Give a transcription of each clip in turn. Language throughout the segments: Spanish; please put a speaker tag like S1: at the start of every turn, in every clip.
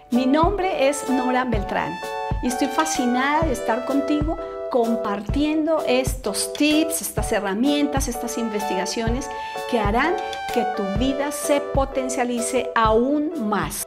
S1: Mi nombre es Nora Beltrán y estoy fascinada de estar contigo compartiendo estos tips, estas herramientas, estas investigaciones que harán que tu vida se potencialice aún más.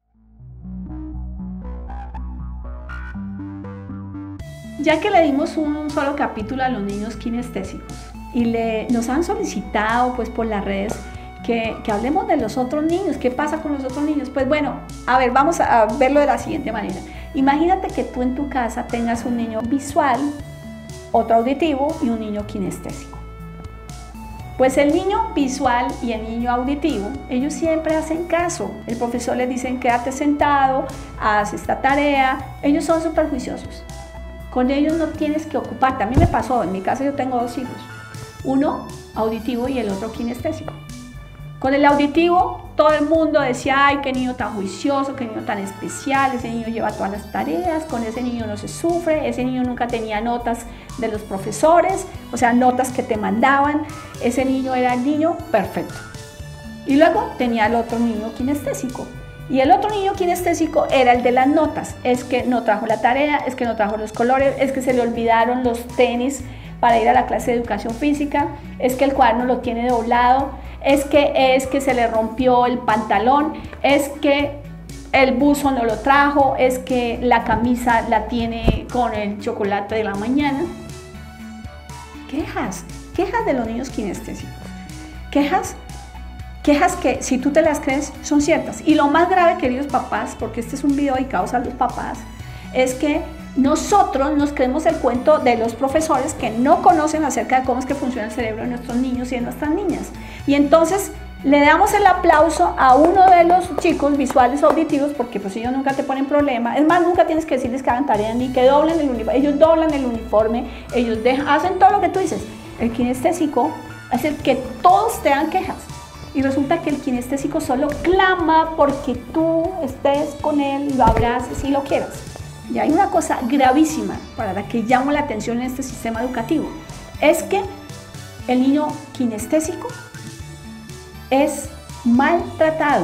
S1: Ya que le dimos un solo capítulo a los niños kinestésicos y nos han solicitado pues por las redes que hablemos de los otros niños, ¿qué pasa con los otros niños? Pues bueno, a ver, vamos a verlo de la siguiente manera. Imagínate que tú en tu casa tengas un niño visual, otro auditivo y un niño kinestésico. Pues el niño visual y el niño auditivo, ellos siempre hacen caso. El profesor les dice, quédate sentado, haz esta tarea. Ellos son súper juiciosos. Con ellos no tienes que ocuparte. A mí me pasó, en mi casa yo tengo dos hijos. Uno auditivo y el otro kinestésico. Con el auditivo, todo el mundo decía, ay, qué niño tan juicioso, qué niño tan especial, ese niño lleva todas las tareas, con ese niño no se sufre, ese niño nunca tenía notas de los profesores, o sea, notas que te mandaban, ese niño era el niño perfecto. Y luego tenía el otro niño kinestésico. Y el otro niño kinestésico era el de las notas, es que no trajo la tarea, es que no trajo los colores, es que se le olvidaron los tenis para ir a la clase de educación física, es que el cuaderno lo tiene doblado, es que se le rompió el pantalón, es que el buzo no lo trajo, es que la camisa la tiene con el chocolate de la mañana. Quejas de los niños kinestésicos, quejas que si tú te las crees son ciertas. Y lo más grave, queridos papás, porque este es un video dedicado a los papás, es que nosotros nos creemos el cuento de los profesores que no conocen acerca de cómo es que funciona el cerebro de nuestros niños y de nuestras niñas. Y entonces le damos el aplauso a uno de los chicos visuales o auditivos, porque pues ellos nunca te ponen problema. Es más, nunca tienes que decirles que hagan tarea ni que doblen el uniforme. Ellos doblan el uniforme, ellos hacen todo lo que tú dices. El kinestésico es el que todos te dan quejas. Y resulta que el kinestésico solo clama porque tú estés con él, lo abraces y lo quieras. Y hay una cosa gravísima para la que llamo la atención en este sistema educativo. Es que el niño kinestésico es maltratado.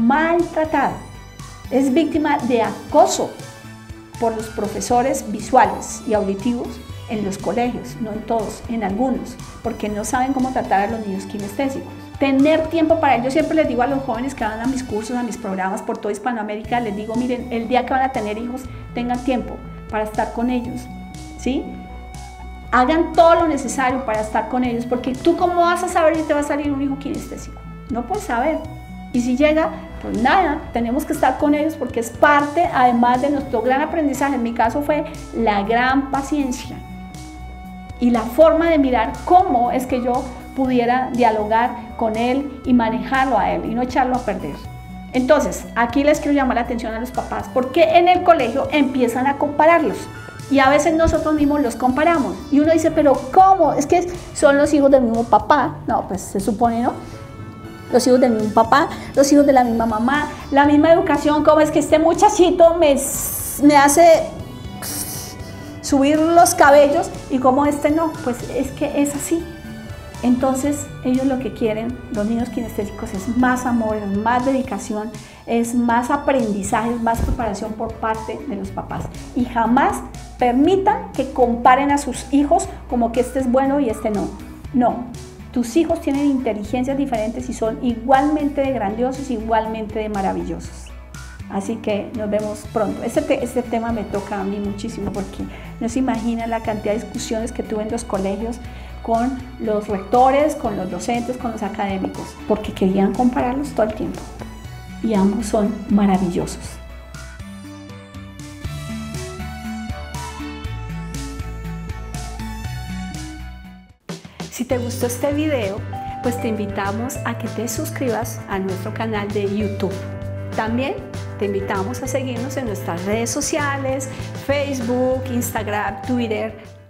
S1: Es víctima de acoso por los profesores visuales y auditivos en los colegios, no en todos, en algunos, porque no saben cómo tratar a los niños kinestésicos. Tener tiempo para ellos, siempre les digo a los jóvenes que van a mis cursos, a mis programas por toda Hispanoamérica, les digo, miren, el día que van a tener hijos, tengan tiempo para estar con ellos, ¿sí? Hagan todo lo necesario para estar con ellos, porque tú cómo vas a saber si te va a salir un hijo kinestésico, no puedes saber. Y si llega, pues nada, tenemos que estar con ellos porque es parte, además de nuestro gran aprendizaje. En mi caso fue la gran paciencia y la forma de mirar cómo es que yo pudiera dialogar con él y manejarlo a él y no echarlo a perder. Entonces, aquí les quiero llamar la atención a los papás, porque en el colegio empiezan a compararlos y a veces nosotros mismos los comparamos y uno dice, pero ¿cómo? Es que son los hijos del mismo papá. No, pues se supone, ¿no? Los hijos del mismo papá, los hijos de la misma mamá, la misma educación. ¿Cómo es que este muchachito me hace subir los cabellos y como este no? Pues es que es así. Entonces ellos lo que quieren, los niños kinestésicos, es más amor, es más dedicación, es más aprendizaje, es más preparación por parte de los papás. Y jamás permitan que comparen a sus hijos como que este es bueno y este no. No, tus hijos tienen inteligencias diferentes y son igualmente de grandiosos, igualmente de maravillosos. Así que nos vemos pronto. Este tema me toca a mí muchísimo porque no se imagina la cantidad de discusiones que tuve en los colegios con los rectores, con los docentes, con los académicos, porque querían compararlos todo el tiempo. Y ambos son maravillosos. Si te gustó este video, pues te invitamos a que te suscribas a nuestro canal de YouTube. También te invitamos a seguirnos en nuestras redes sociales, Facebook, Instagram, Twitter,